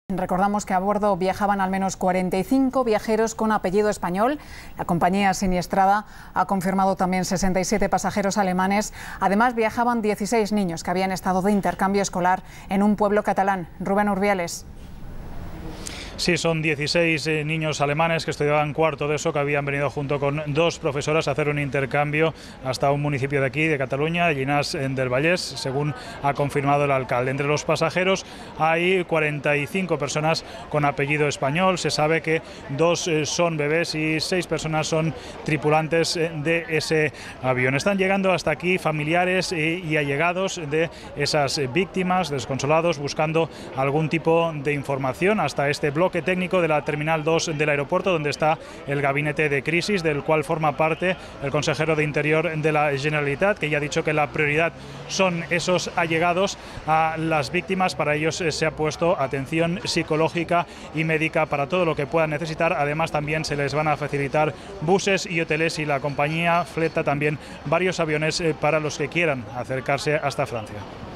Recordamos que a bordo viajaban al menos 45 viajeros con apellido español. La compañía siniestrada ha confirmado también 67 pasajeros alemanes. Además, viajaban 16 niños que habían estado de intercambio escolar en un pueblo catalán. Rubén Urbiales. Sí, son 16 niños alemanes que estudiaban cuarto de ESO, que habían venido junto con dos profesoras a hacer un intercambio hasta un municipio de aquí, de Cataluña, Llinars del Vallès, según ha confirmado el alcalde. Entre los pasajeros hay 45 personas con apellido español. Se sabe que 2 son bebés y 6 personas son tripulantes de ese avión. Están llegando hasta aquí familiares y allegados de esas víctimas, desconsolados, buscando algún tipo de información hasta este bloque técnico de la Terminal 2 del aeropuerto, donde está el gabinete de crisis, del cual forma parte el consejero de Interior de la Generalitat, que ya ha dicho que la prioridad son esos allegados a las víctimas. Para ellos se ha puesto atención psicológica y médica para todo lo que puedan necesitar. Además, también se les van a facilitar buses y hoteles, y la compañía fleta también varios aviones para los que quieran acercarse hasta Francia.